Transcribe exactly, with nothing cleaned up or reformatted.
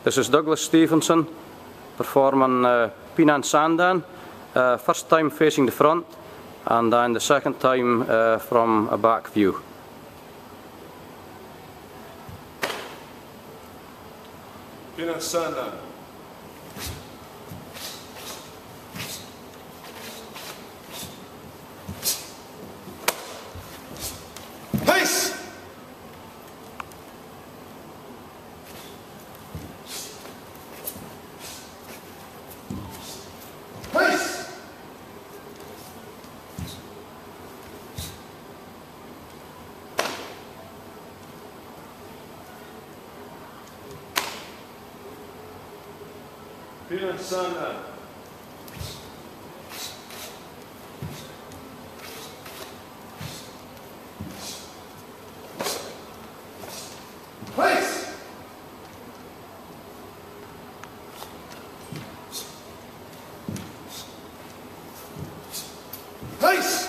This is Douglas Stevenson performing uh, Pinan Sandan, uh, first time facing the front and then the second time uh, from a back view. Pinan Sandan. Pace! Pace! Pinan Sandan. Place! Place!